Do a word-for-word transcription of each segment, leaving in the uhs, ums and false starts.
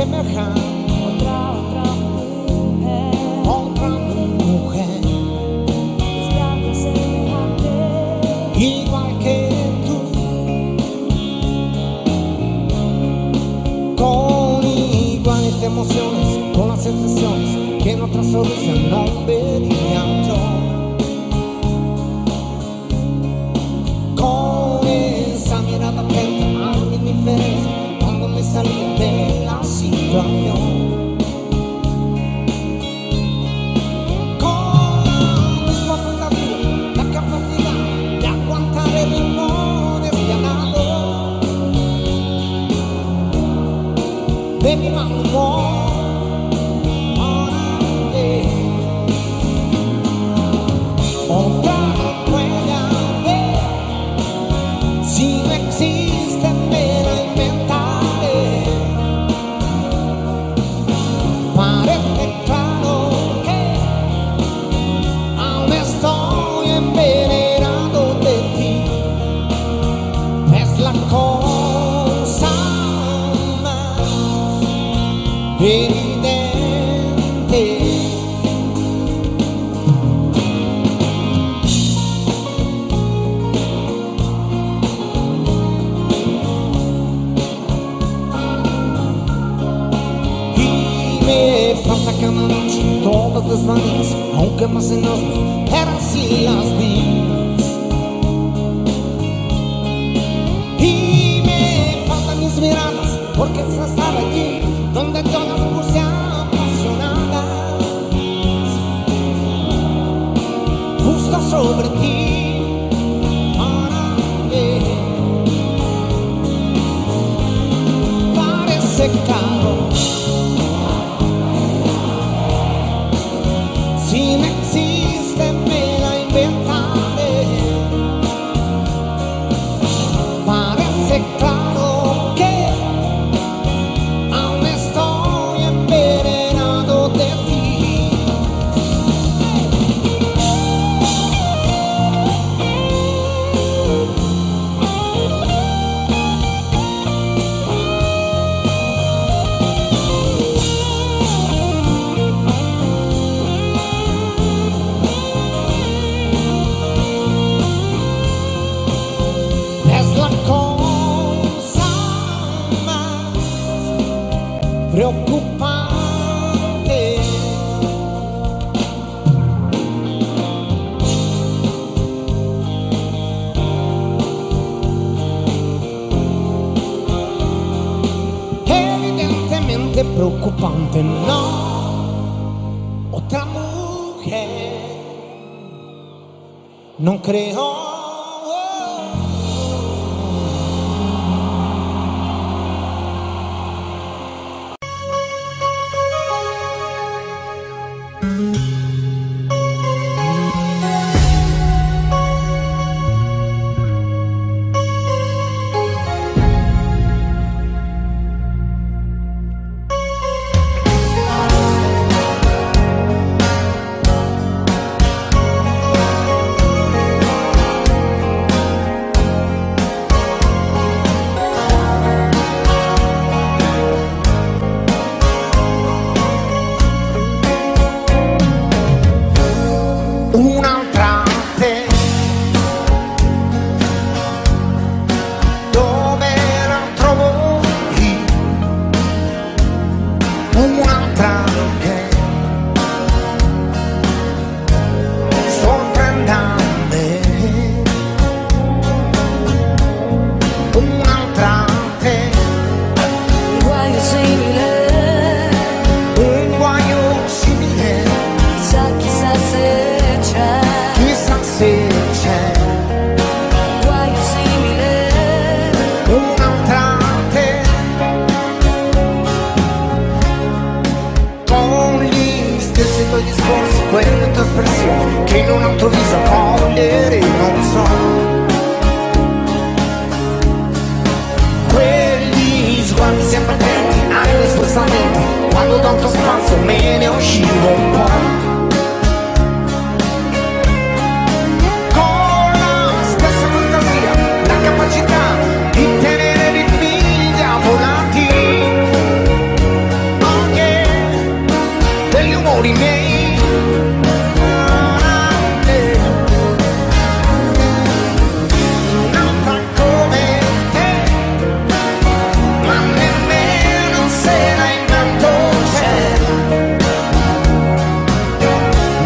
semejante otra, otra mujer, otra mujer, desgracia semejante, igual que tú, con iguales emociones, con las sensaciones que en otra sonrisa no vería yo. Atenta a mi indiferencia cuando me salí de la situación. Con la misma fantasía, la capacidad de aguantar el ritmo despiadado de mi mal humor. Todas las manías, aunque más enormes, eran así las mías. Y me faltan mis miradas, porque es estar allí donde yo las puse apasionadas, justo sobre ti, para mí. Parece caro. Si no existe me la inventaré. Parece claro que aún estoy envenenado de ti. Preocupante. Evidentemente preocupante, no. Otra mujer, no creo. Un'altra te, dove la trovo lì, un'altra che sorprende a me, un'altra te, un guaio simile, un guaio simile, chissà chissà se chissà se c'è guaio simile, un'altra te, con gli stessi tuoi discorsi, quelle tue espressioni che in un altro viso cogliere non so, quegli sguardi sempre attenti ai miei spostamenti, quando tanto spazio me ne uscivo un po'. Capacità di tenere i figli avvolati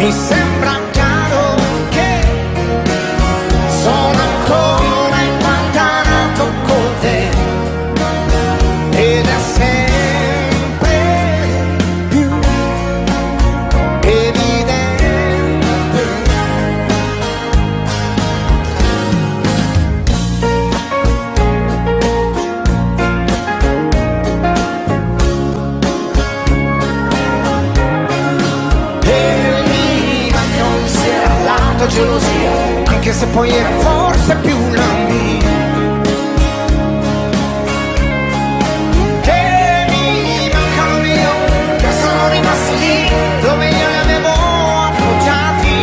Mi sembra chiaro che sono ancora impantanato con te ed è sempre più evidente. E mi manca un sera al lato gelosia, anche se poi era forse più la mia. Che mi mancano io, che sono rimasti lì dove io li avevo appoggiati.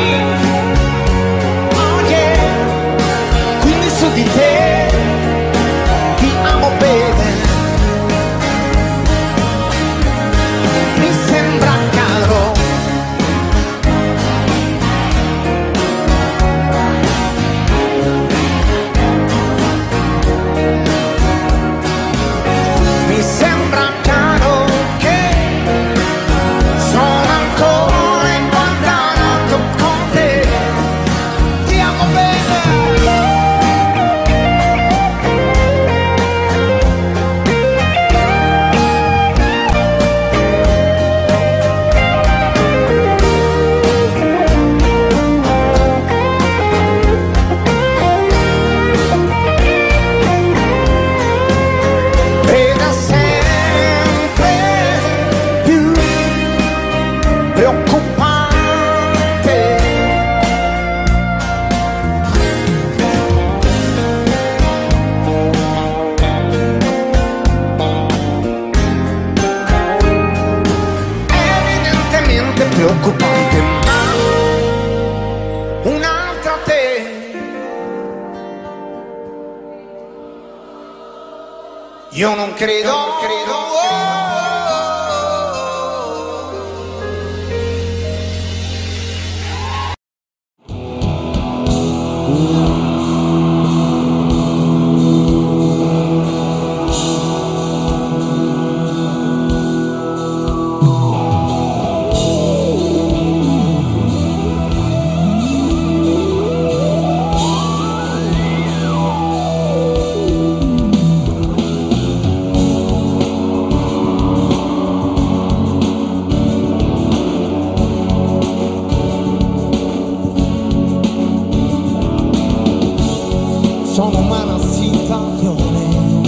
Oh yeah, quindi su di te ti amo bene. Mi sembra caro. Mi sembra chiaro che sono ancora impantanato con te. Ti amo bene. Ed è sempre più preoccupante. Evidentemente preoccupante, ma un'altra te. Io non credo, non credo, sono una situación,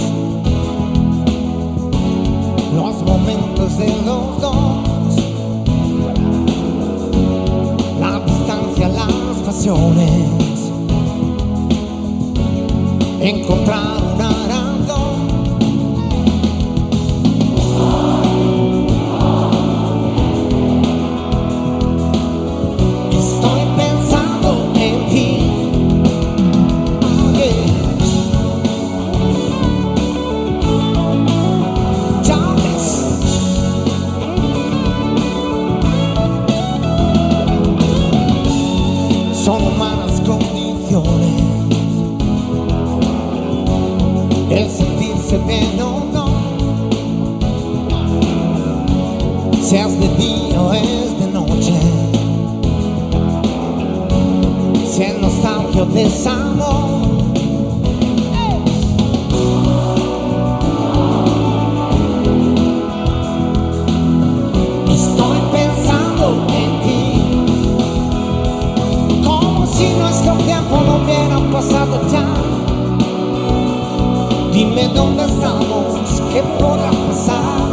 los momentos de los dos, la distancia, las pasiones, encontrar una razón. Estoy pensando en ti. Son humanas condiciones, el sentirse bien o no, seas de día o es de noche, si es nostalgia o desamor. Estoy pensando en ti, como si nuestro tiempo no hubiera pasado ya. Dime dónde estamos, qué podrá pasar.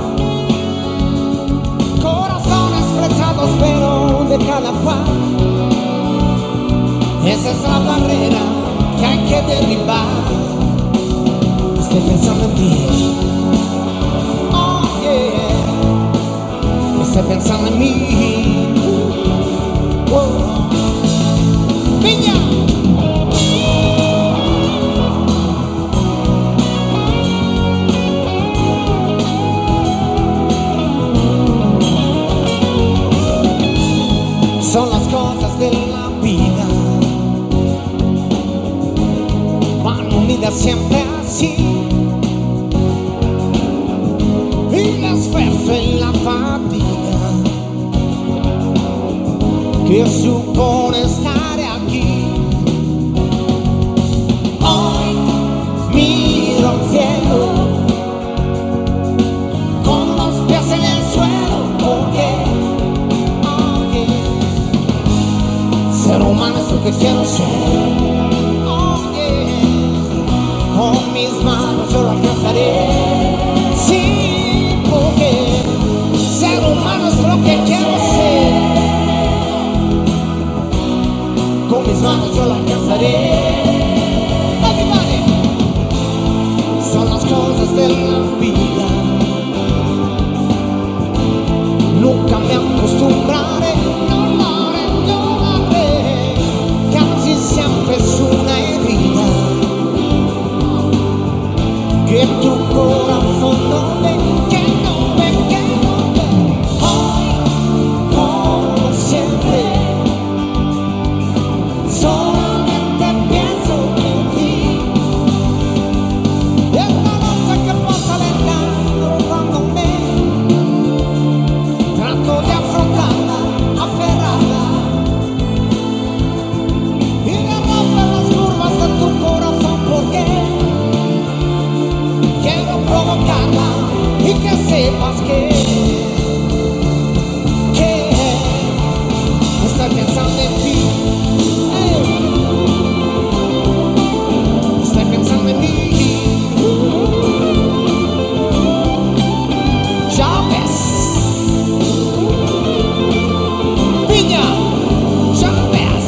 Corazones flechados pero de cada cual. Esa es la barrera que hay que derribar. Estoy pensando en ti. Oh yeah. Estoy pensando en mí. Oh. Piña. Son las cosas de la vida, van unidas siempre así. Y el esfuerzo y la fatiga che suppone stare aquí. Hoy miro al cielo con los pies en el suelo, porque oh, yeah. Ser humano es lo que quiero ser. Oh, yeah. Con mis manos yo lo alcanzaré. Sí, porque ser humano es lo que quiero ser. Con mis manos yo lo alcanzaré. Everybody. Son las cosas de la vida. Nunca me acostumbraré, no lo haré, no lo haré. Casi siempre es una herida que tu corazón no ve, que no ve, que no ve. Hoy, como siempre, solamente pienso en ti. Esta noche que pasa lenta, rozándome, trato de afrontarla, aferrarla, y de romper las curvas de tu corazón, porque quiero provocarla y que sepas que, que estoy pensando en ti. Estoy pensando en ti. Ya ves. Piña, ya ves.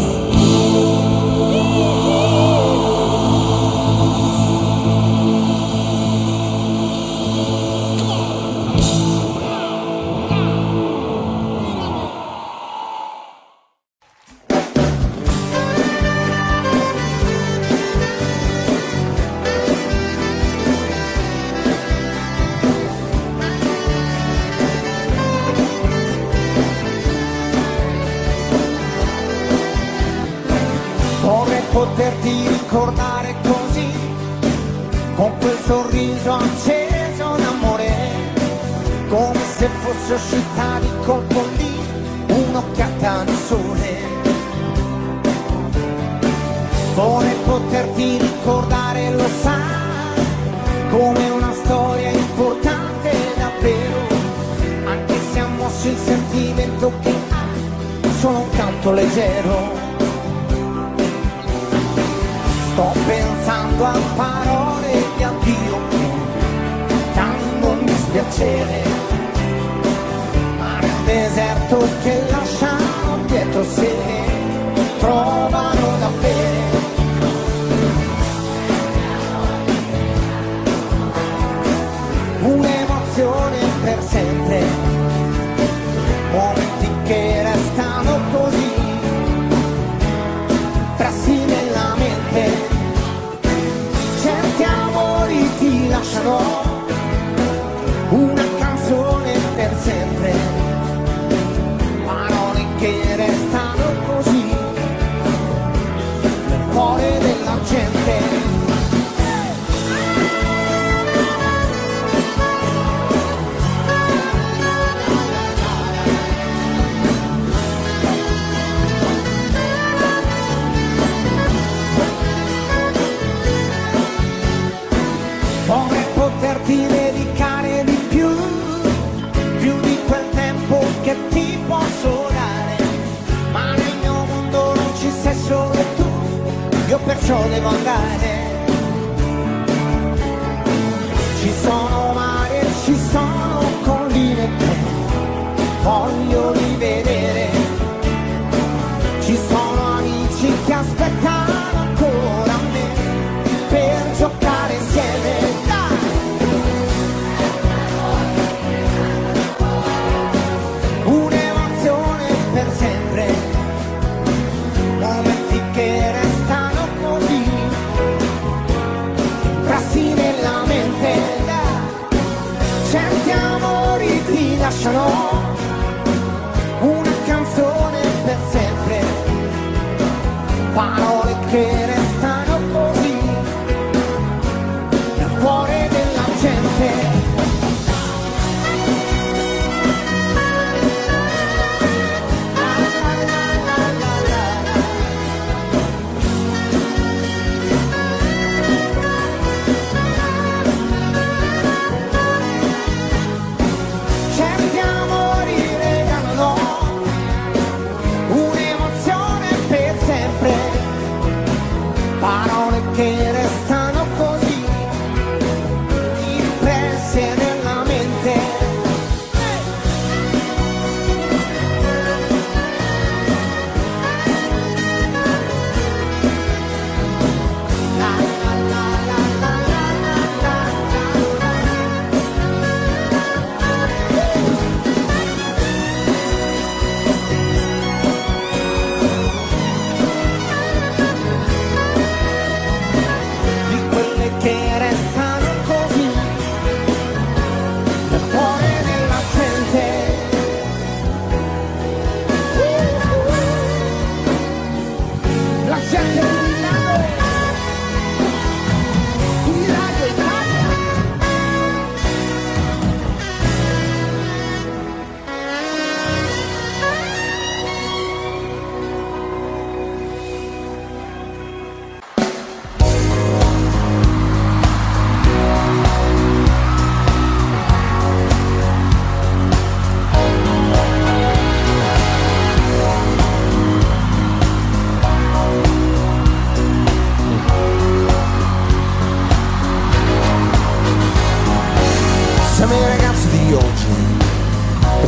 Vorrei poterti ricordare così, con quel sorriso acceso d'amore, come se fosse uscita di colpo lì un'occhiata di sole. Vorrei poterti ricordare, lo sai, come una storia importante davvero, anche se ha mosso il sentimento che ha solo un canto leggero. Sto pensando a parole di addio che danno un dispiacere, ma nel deserto che lasciano dietro sé trovano da bere. Un'emozione per sempre, momenti che restano così impressi nella mente. Certi amori ti lasciano una canzone per sempre, parole che restano così nel cuore della gente. Vorrei poterti dedicare di più, più di quel tempo che ti posso dare, ma nel mio mondo non ci sei solo tu, io perciò devo andare. Ci sono mari e ci sono colline che voglio rivedere, ci sono amici che aspettano ancora me per giocare insieme. Un'emozione per sempre, momenti che restano così impressi nella mente. Certi amori ti lasciano una canzone per sempre, parole che restano così nel cuore della gente.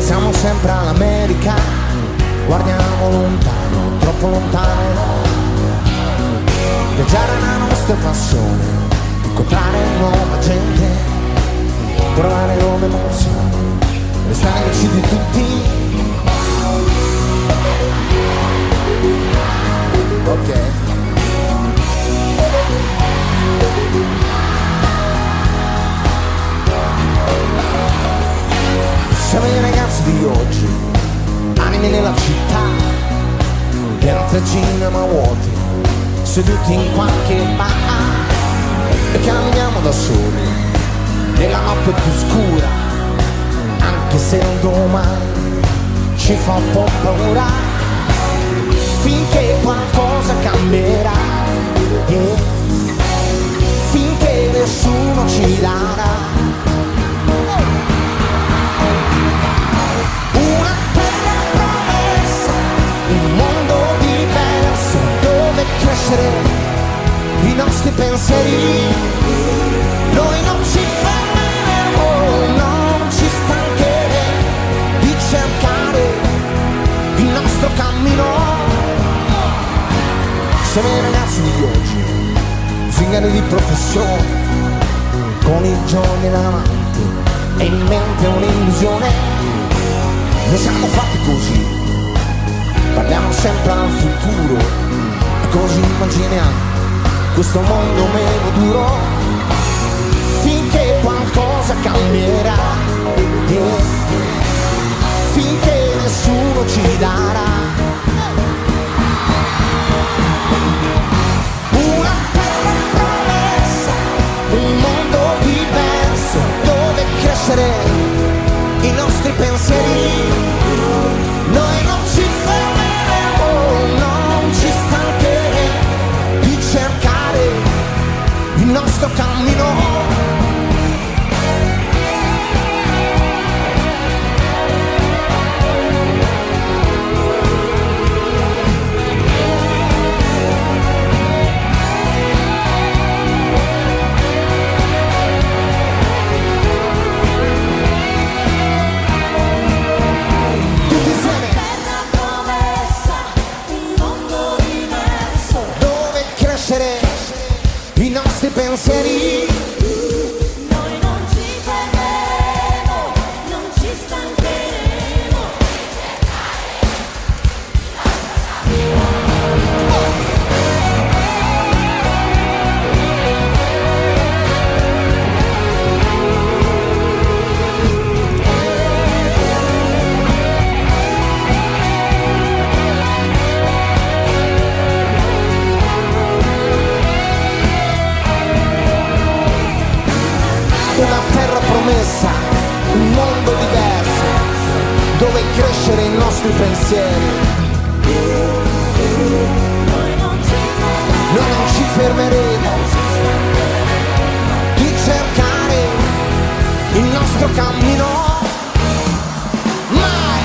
Pensiamo sempre all'America, guardiamo lontano, troppo lontano. Viaggiare è la nostra passione, incontrare nuova gente, provare nuove emozioni, restare amici di tutti. Ok. Siamo i ragazzi di oggi, anime nella città, piante cinema vuoti, seduti in qualche bar, e camminiamo da soli nella notte più scura, anche se un domani ci fa un po' paura, finché qualcosa cambierà, yeah. Finché nessuno ci darà una terra promessa, un mondo diverso dove crescere i nostri pensieri. Noi non ci fermeremo, non ci stancheremo di cercare il nostro cammino. Siamo i ragazzi di oggi, zingari di professione, con i giorni davanti e in mente un'illusione. Noi siamo fatti così, parliamo sempre al futuro, e così immaginiamo questo mondo meno duro, finché qualcosa cambierà, yeah. Finché nessuno ci darà una terra promessa, un mondo diverso dove crescere i nostri pensieri. Noi non ci fermeremo, non ci stancheremo di cercare il nostro cammino. I nostri pensieri. Noi non ci fermeremo, non ci stancheremo. Una terra promessa, un mondo diverso, dove crescere i nostri pensieri. Noi non ci fermeremo, Noi non ci fermeremo di cercare il nostro cammino. Mai!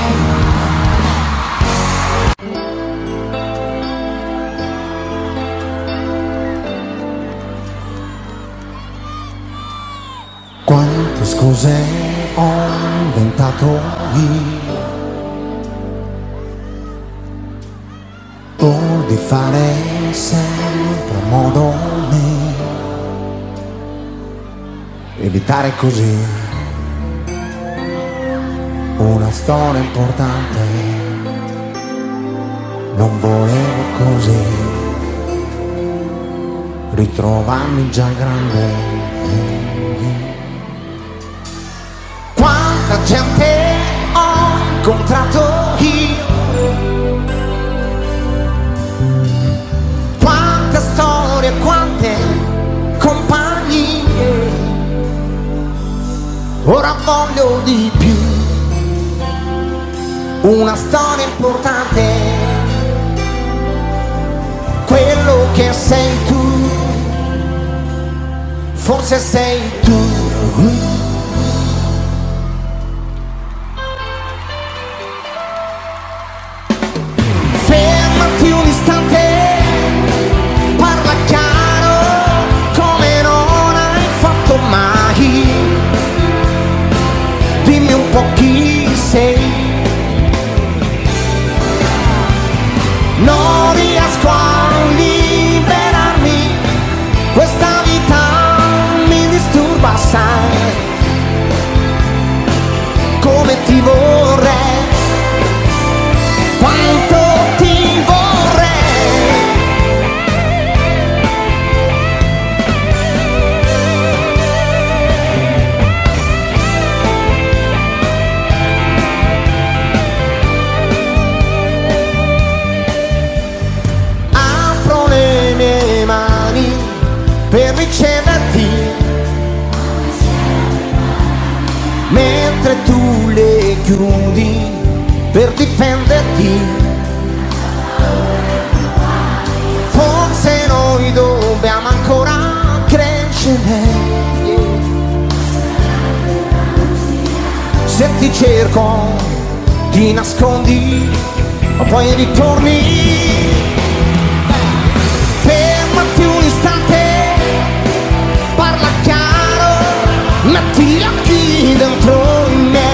Quante scuse ho inventato io pur di fare sempre a modo mio, evitare così una storia importante. Non volevo così ritrovarmi già grande. Quanta gente ho incontrato io, quante storie, quante compagnie. Ora voglio di più, una storia importante, quello che sei tu, forse sei tu. Fermati un istante, parla chiaro come non hai fatto mai. Dimmi un po' chi sei. nudi per difenderti. Forse noi dobbiamo ancora crescere. Se ti cerco ti nascondi, ma poi ritorni. Fermati un istante, parla chiaro, metti gli occhi dentro in me,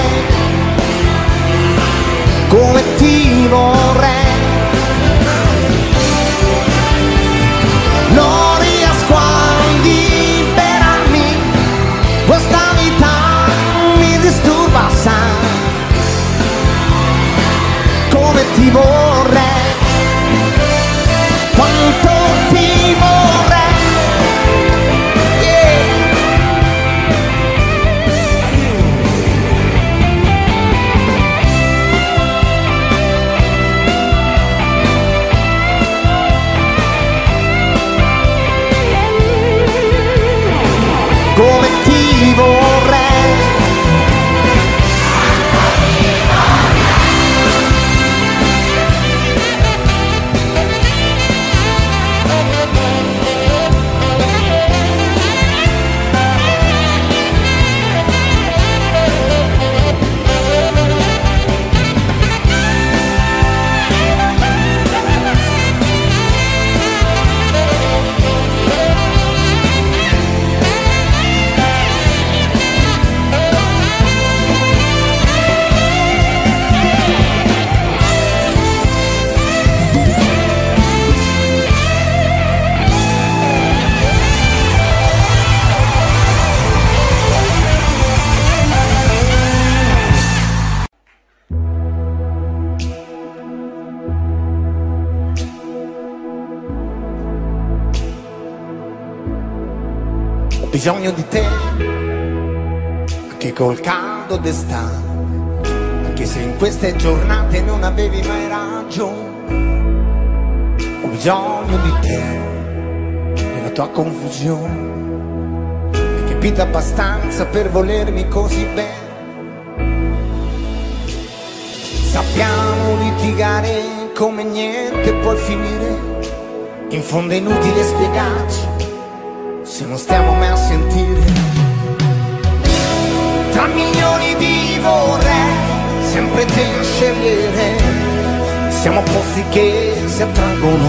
come ti vorrei. Non riesco a liberarmi, questa vita mi disturba, sai, come ti vorrei, quanto ti vorrei, yeah. Come ti vorrei. Ho bisogno di te, anche col caldo d'estate, anche se in queste giornate non avevi mai ragione. Ho bisogno di te, nella tua confusione, hai capito abbastanza per volermi così bene. Sappiamo litigare come niente puoi finire, in fondo è inutile spiegarci se non stiamo mai a sentire. Tra milioni di vorrei, sempre te a scegliere, siamo posti che si attraggono.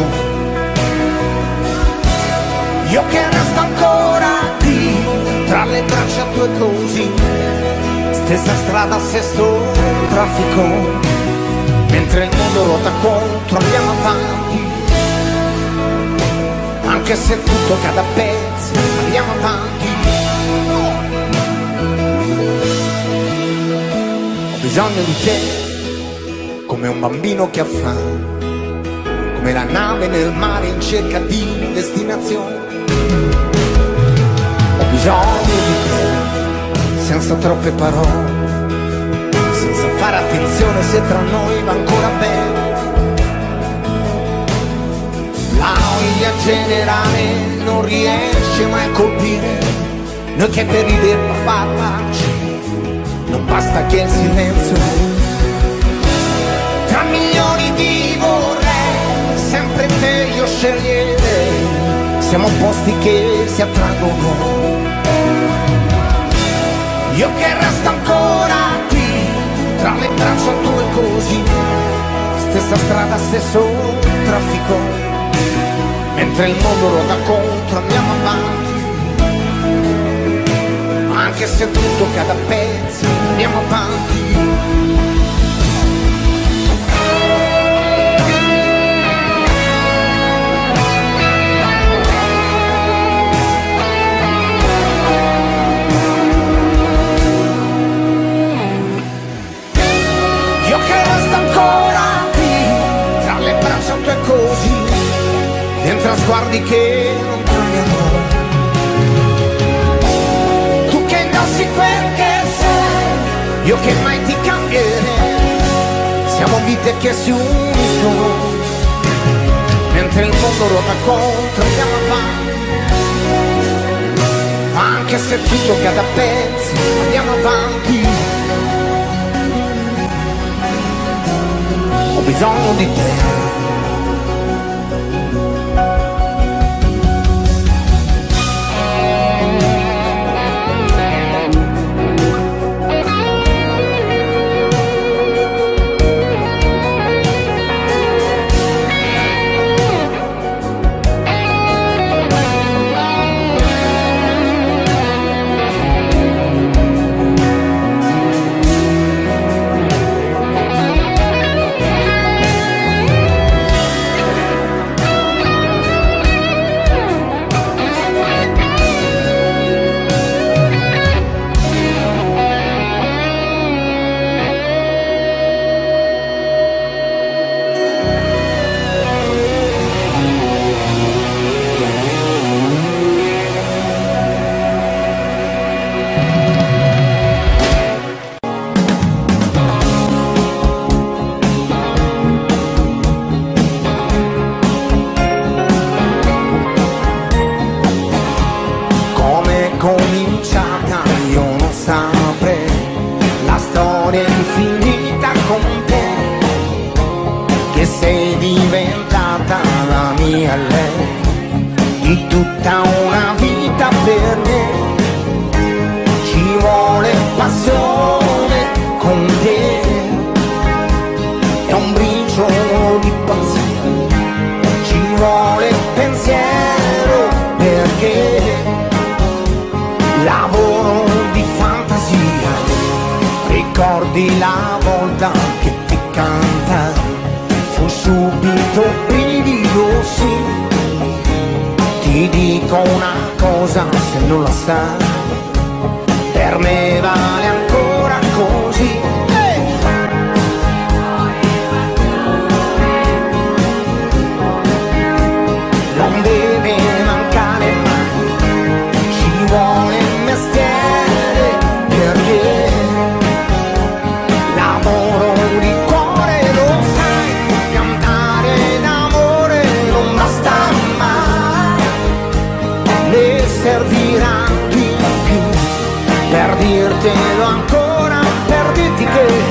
Io che resto ancora qui, tra le braccia tue così, stessa strada, stesso traffico, mentre il mondo ruota contro andiamo avanti. Anche se tutto cade a pezzi, andiamo avanti. Ho bisogno di te, come un bambino che ha fame, come la nave nel mare in cerca di destinazione. Ho bisogno di te, senza troppe parole, senza fare attenzione se tra noi va ancora bene. La noia generale non riesce mai a colpire noi che per ridere parlarci non basta che il silenzio. Tra milioni di vorrei, sempre te io scegliere, siamo posti che si attraggono. Io che resto ancora qui, tra le braccia tue così, stessa strada, stesso traffico, mentre il mondo ruota contro andiamo avanti. Anche se tutto cade a pezzi, andiamo avanti. Io che resto ancora qui, tra le braccia tue così, dentro a sguardi che non cambiano. Tu che indossi quel che sei, io che mai ti cambierei. Siamo vite che si uniscono, mentre il mondo ruota contro andiamo avanti. Anche se tutto cade a pezzi, andiamo avanti. bisogno di te. Cominciata io non saprei, la storia è infinita con te, che sei diventata la mia lei, di tutta una vita per me. Ci vuole passione con te, è un briciolo di pazzia, ci vuole pensiero perché lavoro di fantasia. Ricordi la volta che ti canta, fu subito brivido, sì. Ti dico una cosa, se non la sai, per me vale ancora così. Hey! Non deve mancare mai, ci vuole mestiere perché lavoro di cuore, lo sai, cantare d'amore non basta mai, ne servirà di più per dirtelo ancora, per dirti che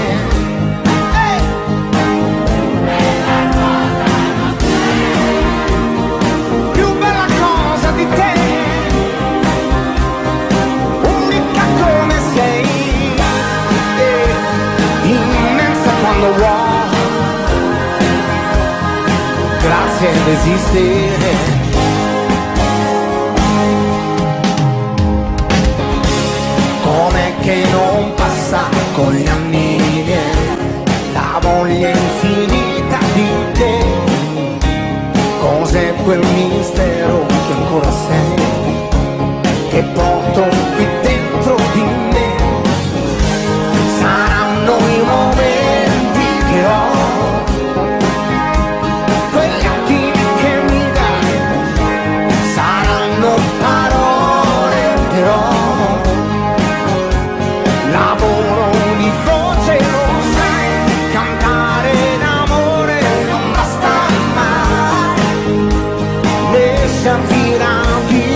più bella cosa di te, quando vuoi, grazie ad esistere. Com'è che non passa con gli anni miei la voglia infinita di te? Cos'è quel mistero che ancora sei, che porto qui dentro di me? Saranno i momenti che ho, quegli attimi che mi dai, saranno parole però, lavoro di voce, lo sai, cantare d'amore non basta mai, ne servirà di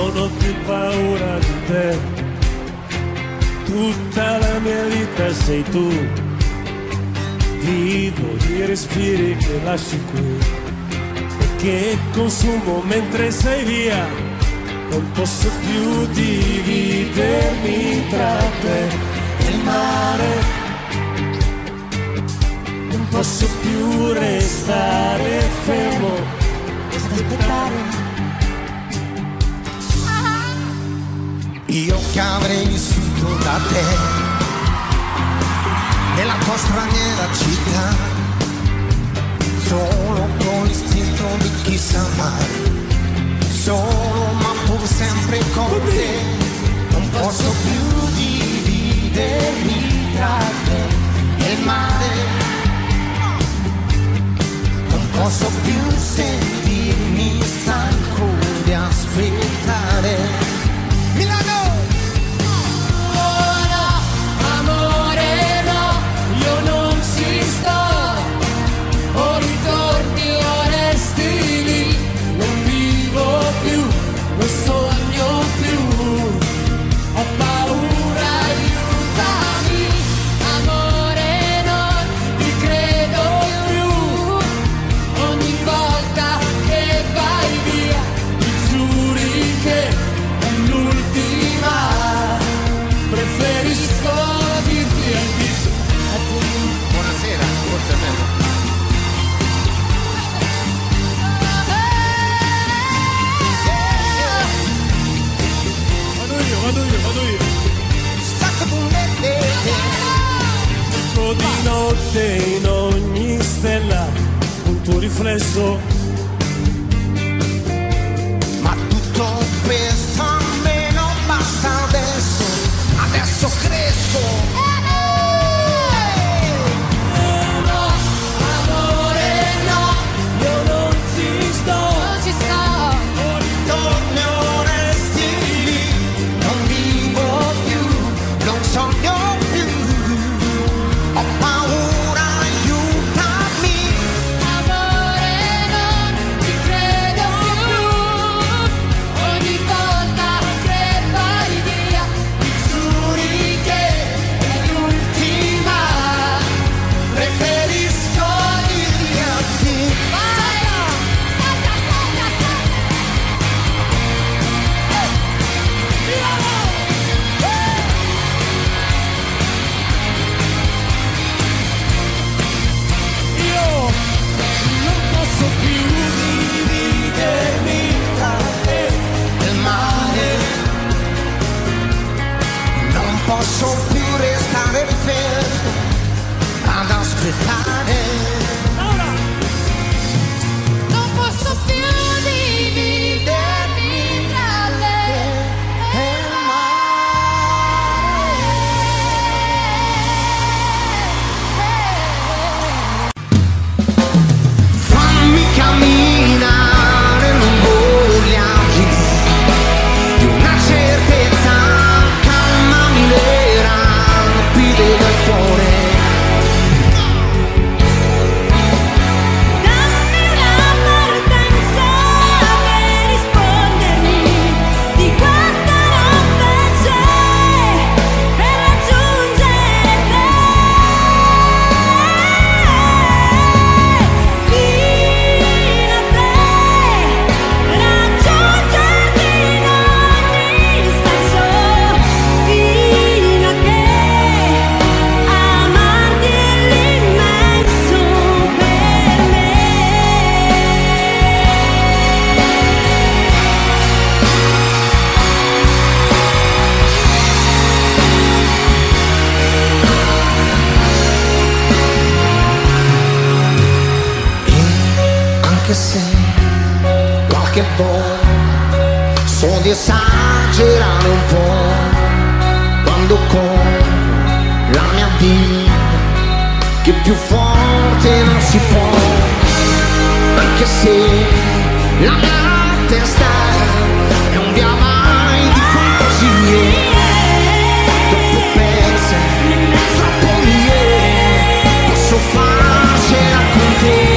non ho più paura di te. Tutta la mia vita sei tu. Vivo di respiri che lasci qui e che consumo mentre sei via. Non posso più dividermi tra te e il mare. Non posso più restare fermo e aspettare. Io che avrei vissuto da te nella tua straniera città, solo con l'istinto di chi sa mai, solo ma pur sempre con te. Non posso più dividermi tra te e il mare. Non posso più sentirmi stanco di aspettare. Milano! Oh no, amore no, io non ci sto. Ho ricordi onesti, non vivo più, non sogno più. Ho paura, aiutami, amore no, ti credo più. Ogni volta che vai via, mi giuri che l'ultima, preferisco dirti addio. Buonasera, forse è meglio. Vado io, vado io, vado io. Stacca tu me te. Cerco di notte in ogni stella un tuo riflesso. Ma tutto questo a me non basta adesso. Adesso cresco. No, amore no, Io non ci sto. non ci sto. Torni onesti, non vivo più, non sogno più. Ho paura, aiutami. Amore no, ti credo più. Ogni volta che vai via, mi giuri che è l'ultima. Preferisco dirti addio. Vai! Salta, salta, salta! Io non posso più dividermi tra te E il mare. Non posso più restare fermo ad aspettare. Non posso più dividermi tra te E il Fammi camminare lungo gli aghi di una certezza, calmami le rapide del cuore. Dammi una partenza per rispondermi di quanta notte c'è per raggiungere te. Fino a te, raggiungerti in ogni senso, fino a che amarti è l'immenso per me. E anche se qualche volta so di esagerare un po', quando con la mia vita che più forte non si può, anche se la mia testa è un via vai di fantasie, troppo perse, troppo mie, posso farcela con te.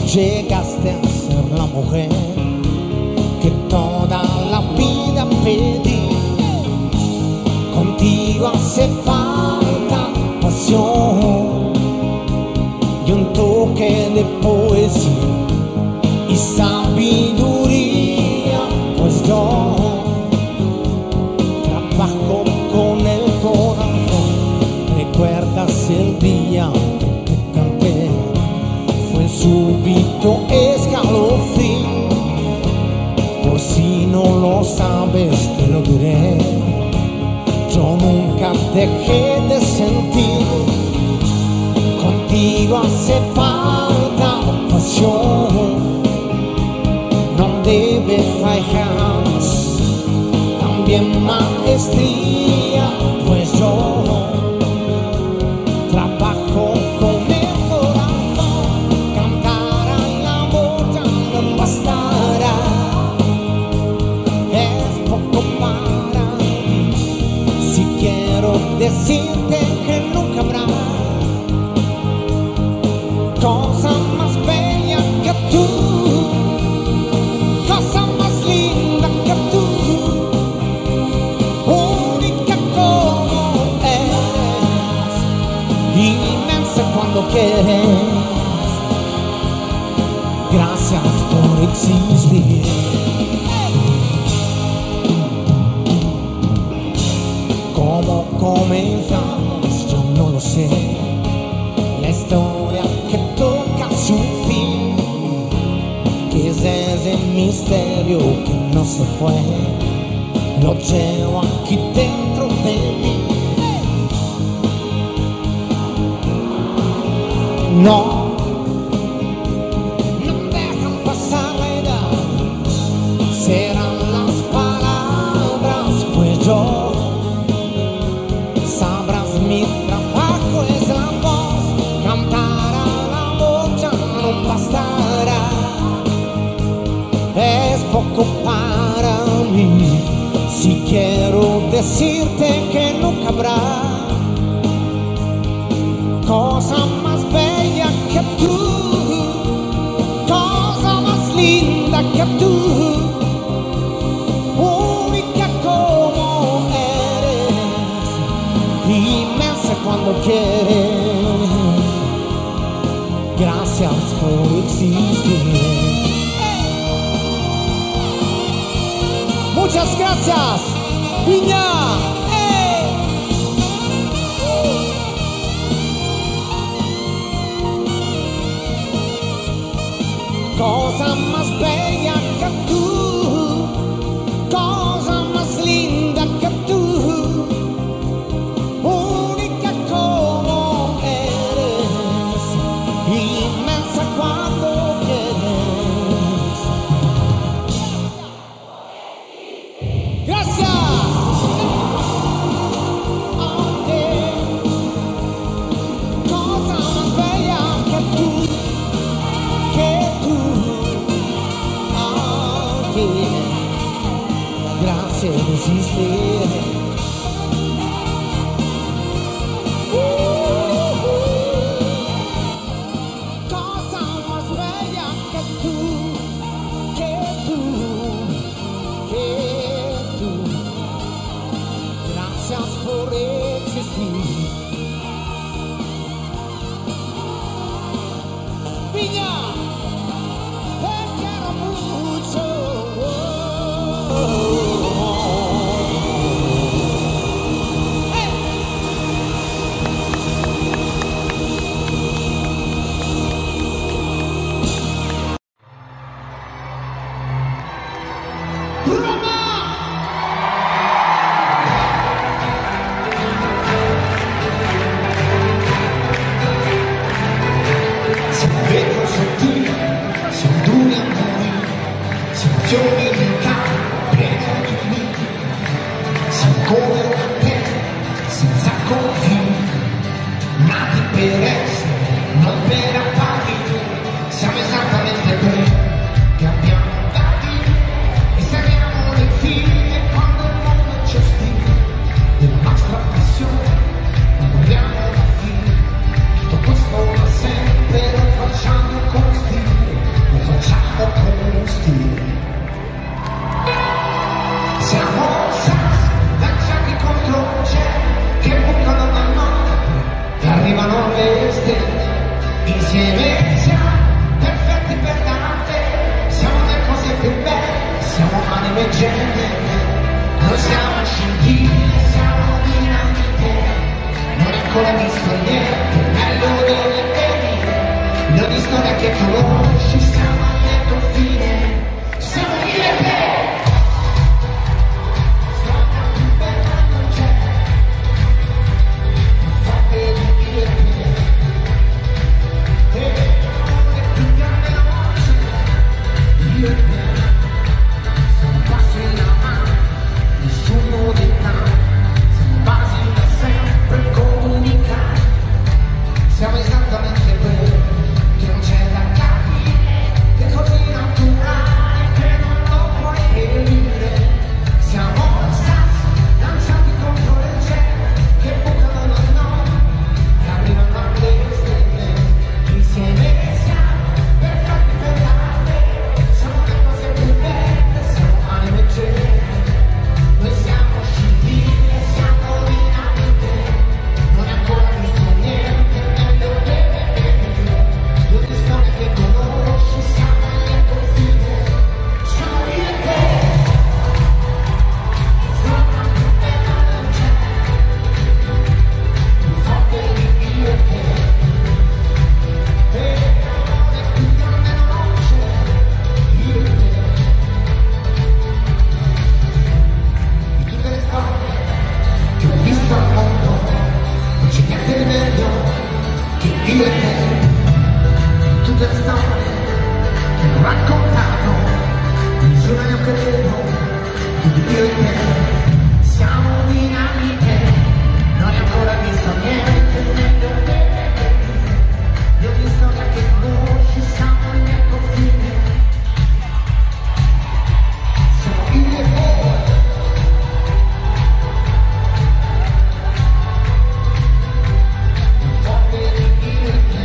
llegaste a ser la mujer que toda la vida pedí. Contigo hace falta pasión y un toque de poesía y sabiduría, pues yo trabajo con el corazón. ¿Recuerdas el día que te canté? Fue súbito escalofrío. Por si no lo sabes te lo diré, yo nunca dejé de sentir. Contigo hace falta pasión, no debe fallar también maestría, pues yo trabajo con el corazón. Cantar al amor ya no bastará, es poco para mí. Si quiero decirte que nunca habrá cosa más bella que tú, cosa más linda que tú, única como eres, inmensa cuando quieres. Gracias por existir. ¿Cómo comenzamos? Yo no lo sé. La historia que toca su fin, que es ese misterio que no se fue, lo llevo aquí dentro de mí. No, no dejan pasar la edad, serán las palabras, pues yo sabrás mi trabajo es la voz. Cantar al amor ya no bastará, es poco para mí. Si quiero decirte que nunca habrá cosa más bella que tú, cosa más linda que tú, única como eres, inmensa cuando quieres. Gracias por existir. Muchas gracias, Viña. ¡Hey! Cosa más bella que tú, cosa más linda que tú, única como eres, inmensa cuando quieres. Gracias. Okay. Cosa más bella que tú, que tú. Okay. Gracias por existir. Cosa más bella que tú, que tú, que tú. Gracias por existir. Viña, te quiero mucho. Hey. Broma. Se ve con sentido. storia che conosci, siamo a lieto fine, siamo io e te. Storia più bella non c'è, più forte di io e te. E l'amore più grande non c'è, io e te. Sono passi in avanti, nessuno di tanto, siamo basi da sempre comunicare. Siamo esattamente quelli che non c'è da capire, che è così naturale che non lo puoi capire. Siamo sazi, lanciati contro le cielo, che bucano la notte, che arrivano alle stelle. Insieme siamo perfetti per davvero, siamo le cose più belle, siamo anime gemelle. Noi siamo scintille, siamo dinamite, non è ancora giusto niente. Tutte storie che conosci, siamo a lieto fine, siamo io e te. Storia più bella non c'è, più forte di io e te. E l'amore più grande non c'è, io e te. Di tutte le storie che ho visto al mondo, non c'è niente di meglio che io e te. Tutte le storie che ho raccontato, nessuno io credo, quindi io e te siamo dinamite, non hai ancora visto niente, di ogni storia che conosci, siamo a lieto fine, siamo io e te. Più forte di io e te.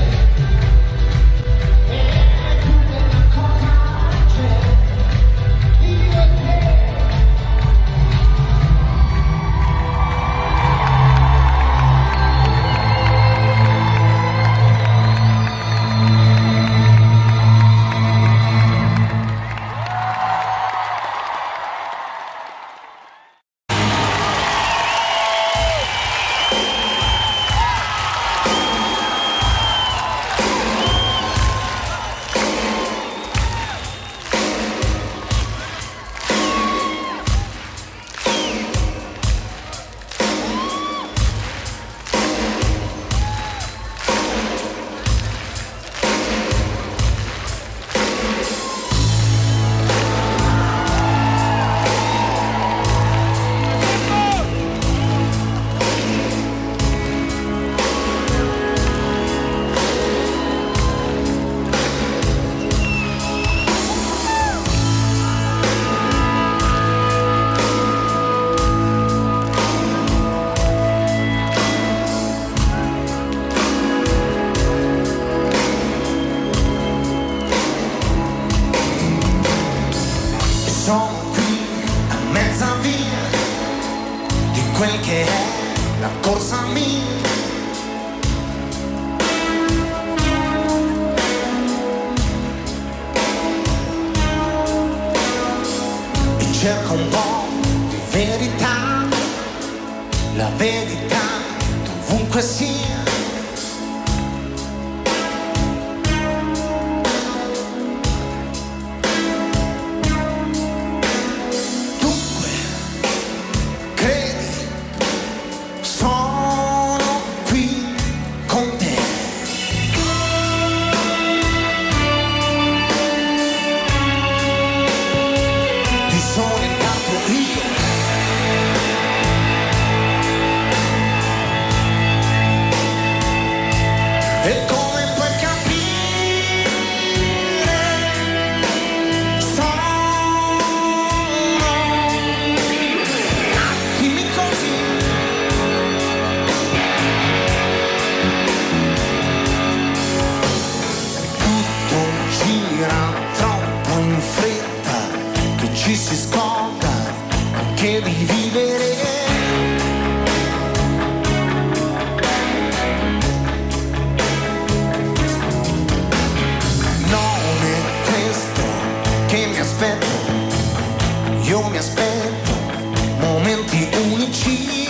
Sono qui a mezza via di quel che è la corsa mia. E cerco un po' di verità, la verità dovunque sia. E come puoi capire, sono attimi così. Tutto gira troppo in fretta, che ci si scorda anche di vivere. Io mi aspetto momenti unici,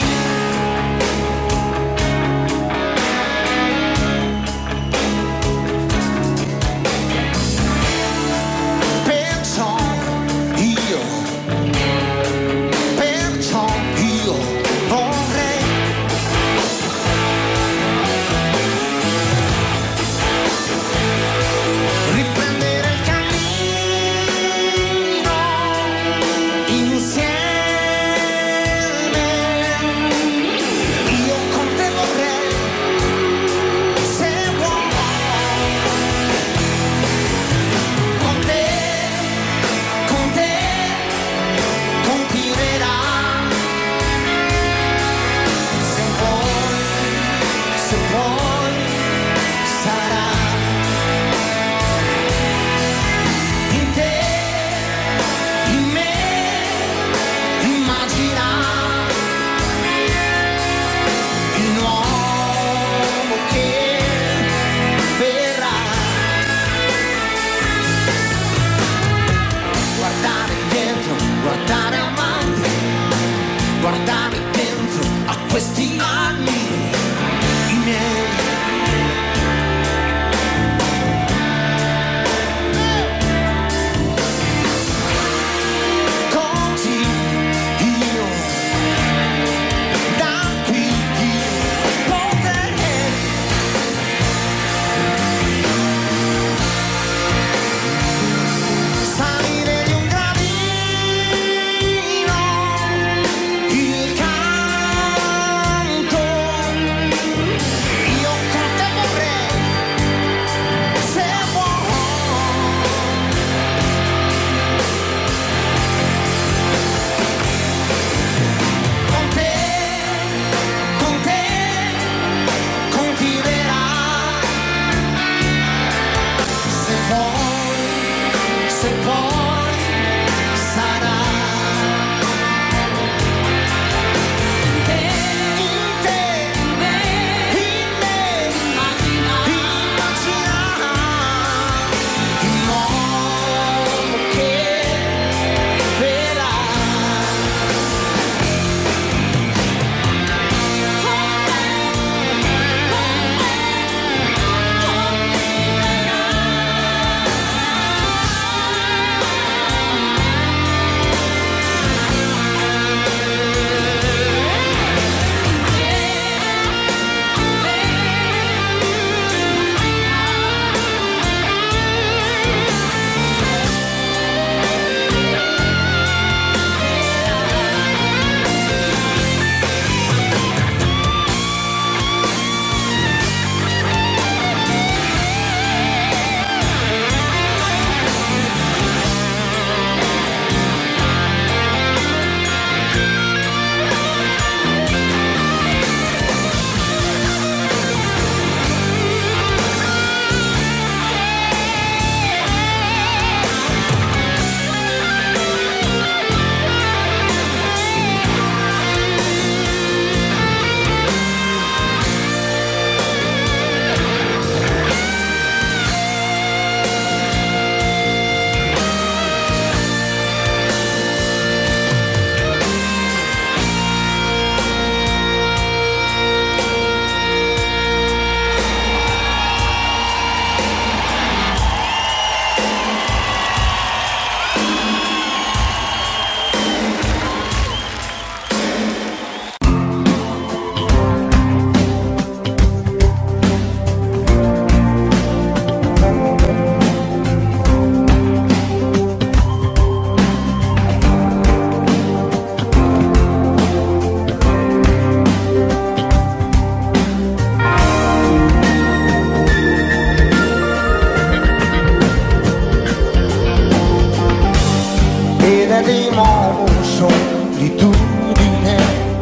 stelle di motion, solitudine.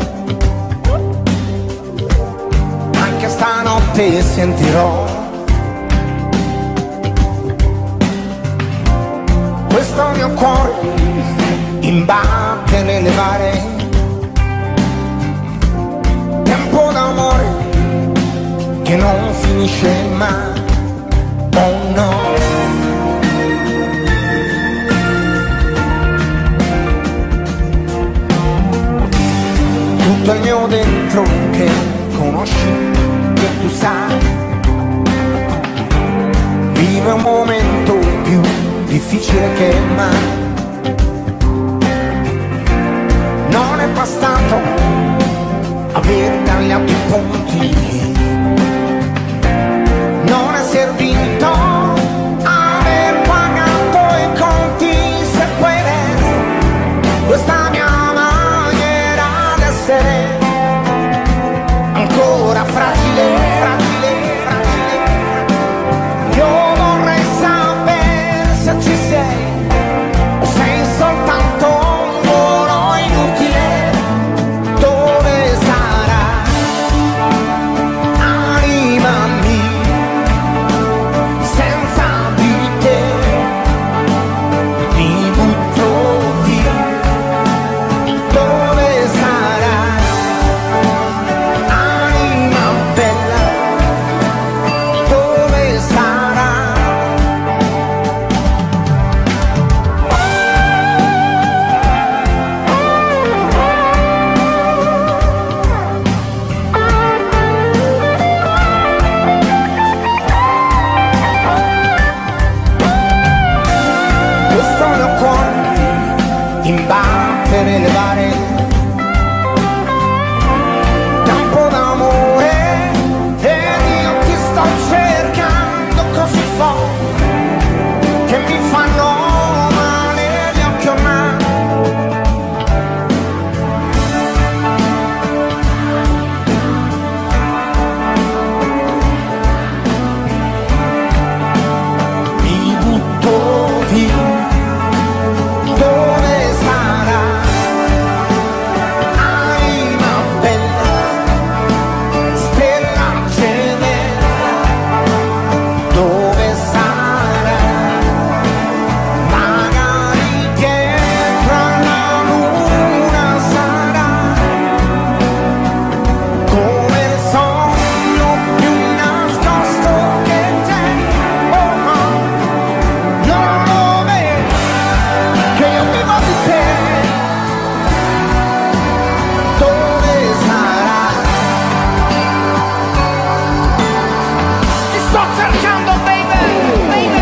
Anche stanotte sentirò questo mio cuore imbatte nelle maree. Tempo d'amore che non finisce mai, oh no. Tutto il mio dentro che conosci, che tu sai, vive un momento più difficile che mai. Non è bastato aver tagliato i ponti, non è servito aver pagato i conti. Se puoi resta questa mia maniera d'essere ancora fragile, fragile, fragile. Io vorrei sapere se ci sei o sei soltanto un volo inutile. Dove sarai, anima mia, senza di te mi butto via. Dove sarai, anima bella, dove sarai? Questo mio cuore imbatte nelle varie. Campo d'amore ed io ti sto cercando così forte che mi fanno male gli occhi ormai. Mi butto via. Dove sarai, anima bella, stella gemella? Dove sarai? Magari dietro alla luna sarai, come il sogno più nascosto che c'è. Oh no, non lo vedi che io vivo di te. Dove sarai? Ti sto cercando, baby, baby.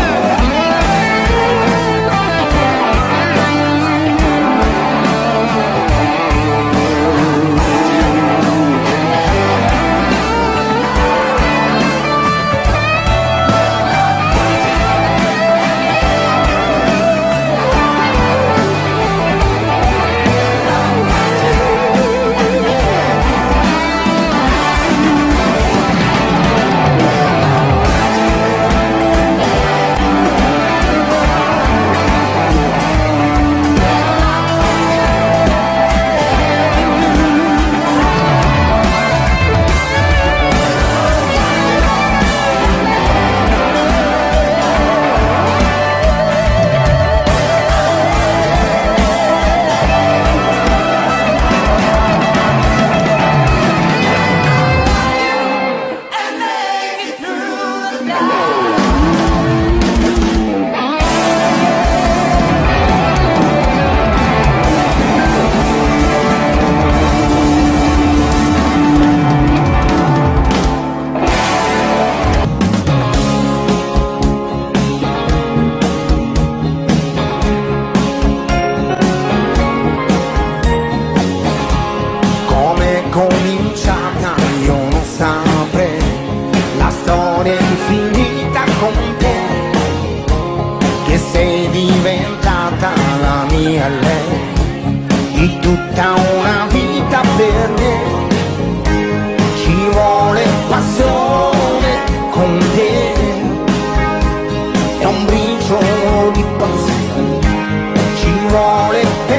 Come è cominciata io non saprei, la storia è infinita con te, che sei diventata la mia lei, di tutta una vita per me. Ci vuole passione con te, è un briciolo di passione, ci vuole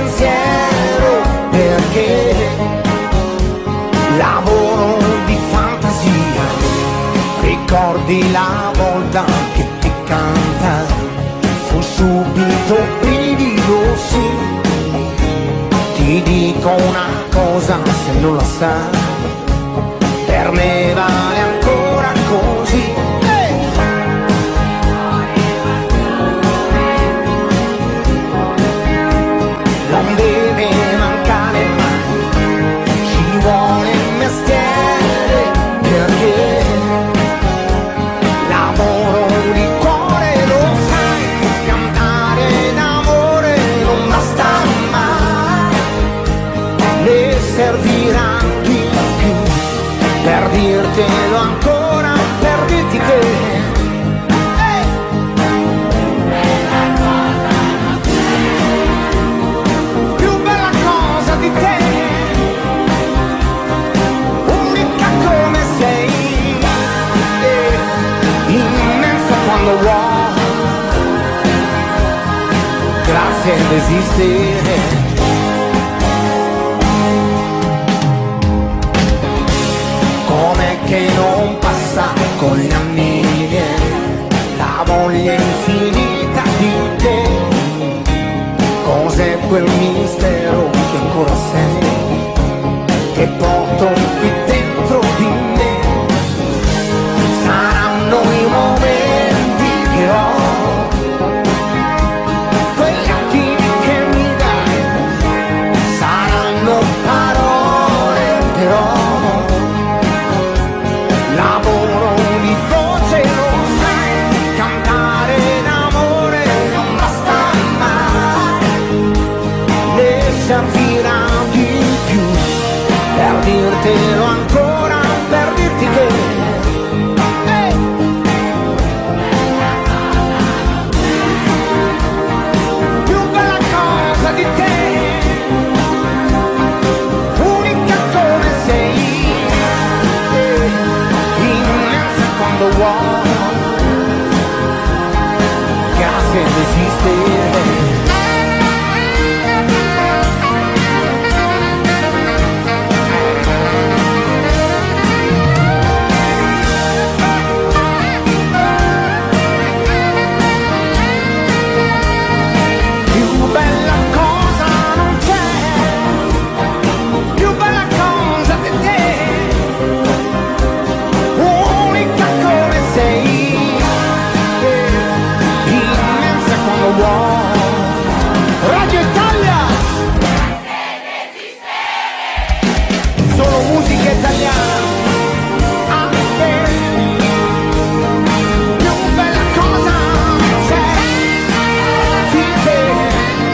non la sa, per me vale ancora così. Hey! Non deve mancare mai, ci vuole il mestiere, perché lavoro di cuore, lo sai, cantare d'amore non basta mai, ne servirà di più per dirtelo ancora, per dirti che grazie ad esistere. Com'è che non passa con gli anni la voglia infinita di te? Cos'è quel mistero che ancora sei, che porto qui dentro di me? Saranno i momenti che ho, servirà di più per dirtelo ancora, per dirti che hey! Più bella cosa di te, unica come sei, immensa quando vuoi, grazie ad esistere. Radio Italia, solo musica italiana. A te, più bella cosa c'è di te.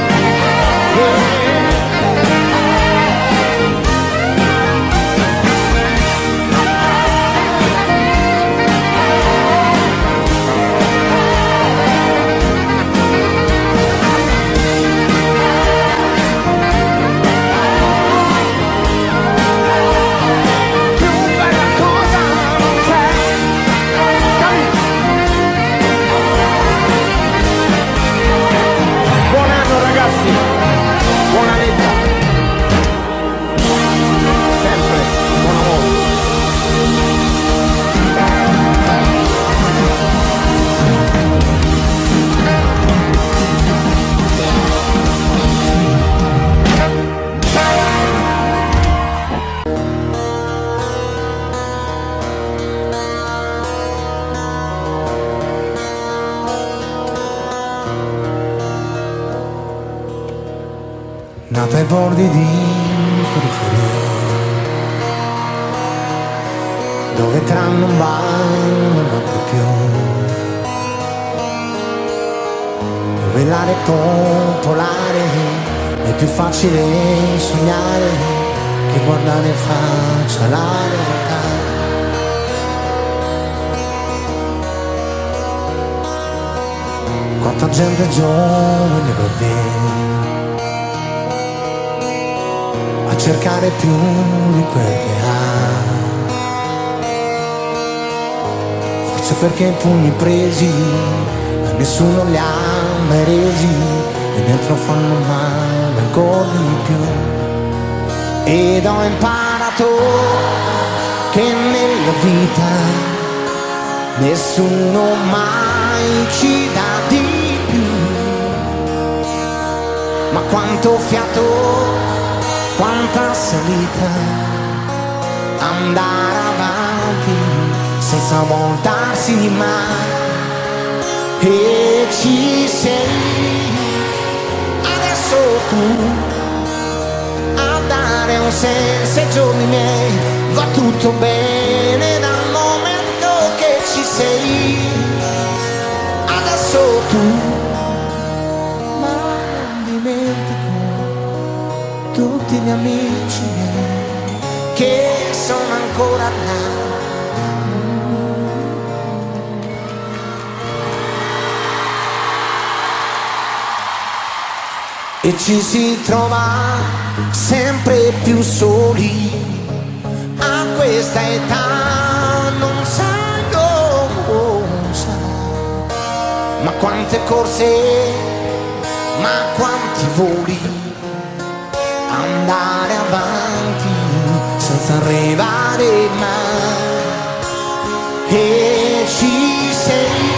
Buona vita, sempre buon amore. Nata ai bordi di periferia, dove tra non va non più, dove l'aria è popolare, è più facile sognare che guardare in faccia la realtà. Quanta gente giovane va bene a cercare più di quel che ha, forse perché i pugni presi a nessuno li ha mai resi e dentro fanno male ancora di più. Ed ho imparato che nella vita nessuno mai ci dà di più, ma quanto fiato quanta salita, andare avanti senza voltarsi mai. E ci sei adesso tu a dare un senso ai giorni miei. Va tutto bene dal momento che ci sei adesso tu, ma non dimentico tutti gli amici miei che sono ancora là. E ci si trova sempre più soli a questa età, non sai, non sai, ma quante corse, ma quanti voli, andare avanti senza arrivare mai. E ci sei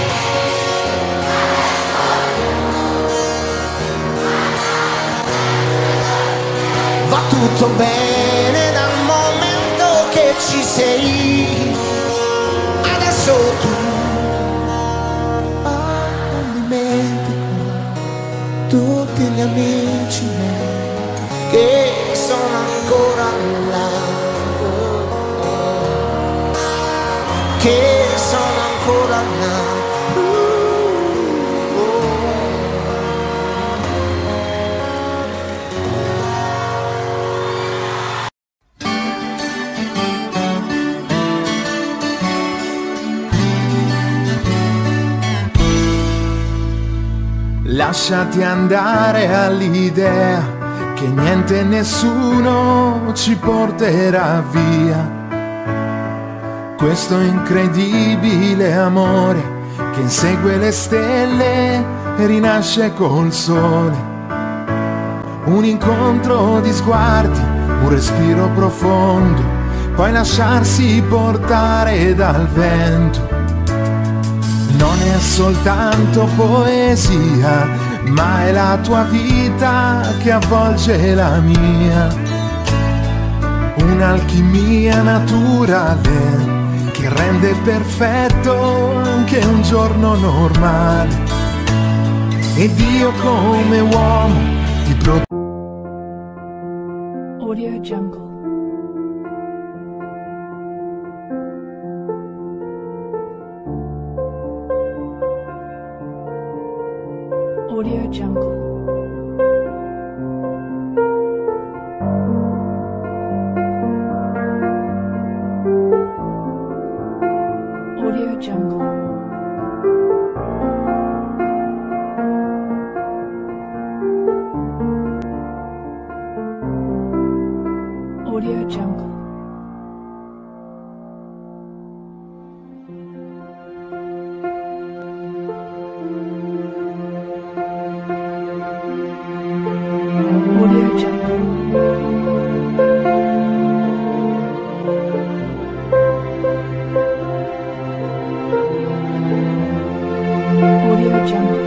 tutto bene dal momento che ci sei adesso tu, ma non dimentico tutti gli amici miei che sono ancora là, che sono ancora là. Lasciati andare all'idea che niente e nessuno ci porterà via. Questo incredibile amore che insegue le stelle e rinasce col sole. Un incontro di sguardi, un respiro profondo, poi lasciarsi portare dal vento. Non è soltanto poesia, ma è la tua vita che avvolge la mia. Un'alchimia naturale che rende perfetto anche un giorno normale. Ed io come uomo ti propongo Audio Jungle. Audio Jungle. Audio Jungle. Audio Jungle. Audio Jungle. Audio Jungle.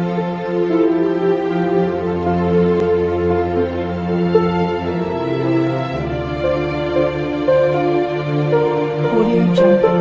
Audio Jungle.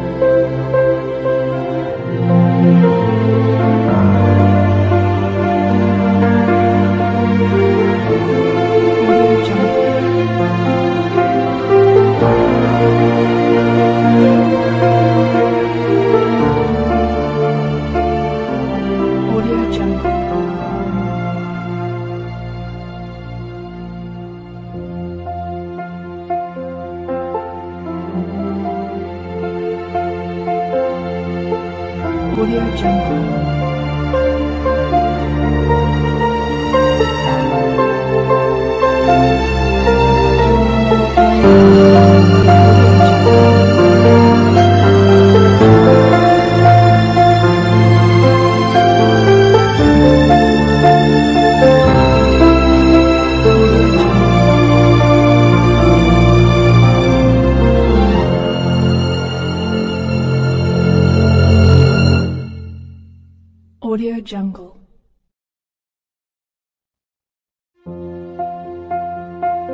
Audio Jungle. Audio Jungle.